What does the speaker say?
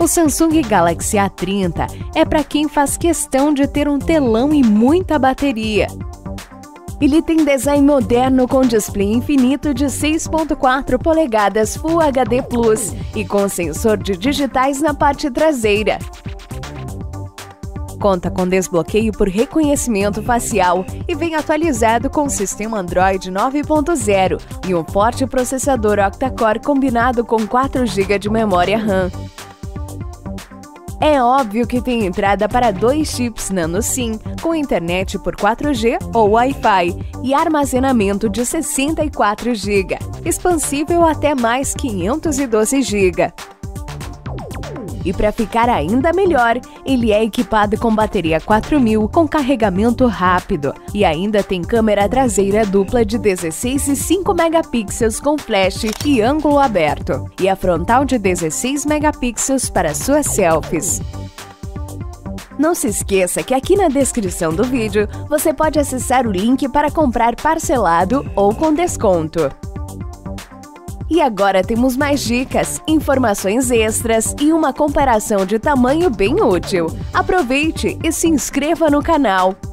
O Samsung Galaxy A30 é para quem faz questão de ter um telão e muita bateria. Ele tem design moderno com display infinito de 6.4 polegadas Full HD Plus e com sensor de digitais na parte traseira. Conta com desbloqueio por reconhecimento facial e vem atualizado com o sistema Android 9.0 e um forte processador octa-core combinado com 4 GB de memória RAM. É óbvio que tem entrada para 2 chips Nano SIM, com internet por 4G ou Wi-Fi e armazenamento de 64 GB, expansível até mais 512 GB. E para ficar ainda melhor, ele é equipado com bateria 4000 com carregamento rápido e ainda tem câmera traseira dupla de 16 e 5 megapixels com flash e ângulo aberto e a frontal de 16 megapixels para suas selfies. Não se esqueça que aqui na descrição do vídeo você pode acessar o link para comprar parcelado ou com desconto. E agora temos mais dicas, informações extras e uma comparação de tamanho bem útil. Aproveite e se inscreva no canal.